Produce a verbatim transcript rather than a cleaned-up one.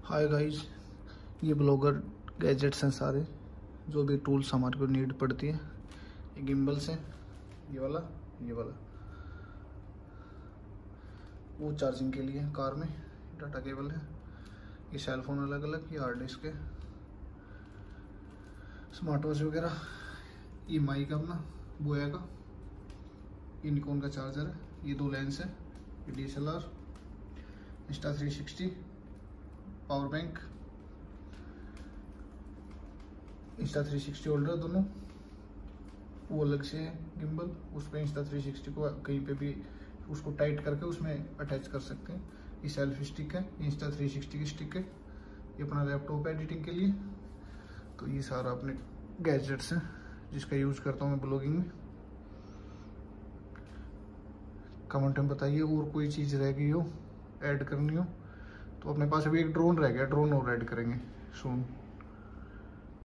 हाय guys, ये blogger gadgets हैं सारे, जो भी टूल्स हमारे को नीड पड़ती है। ये गिम्बल्स हैं, ये वाला ये वाला वो चार्जिंग के लिए कार में, डाटा केबल है। ये सेल फोन अलग अलग, ये हार्ड डिस्क है, स्मार्ट वॉच वगैरह। ये माइक अपना बोया का, ये निकॉन का चार्जर है। ये दो लेंस है, ये D S L R, Insta three sixty, power bank, Insta three sixty holder दोनों, वो अलग से है गिम्बल। उस पर इंस्टा थ्री सिक्सटी को कहीं पे भी उसको टाइट करके उसमें अटैच कर सकते हैं। ये सेल्फी स्टिक है, इंस्टा थ्री सिक्सटी की स्टिक है। ये अपना लैपटॉप एडिटिंग के लिए। तो ये सारा अपने गैजेट्स हैं जिसका यूज करता हूँ मैं ब्लॉगिंग में। कमेंट में बताइए और कोई चीज़ रह गई हो ऐड करनी हो तो। अपने पास अभी एक ड्रोन रह गया, ड्रोन और ऐड करेंगे सून।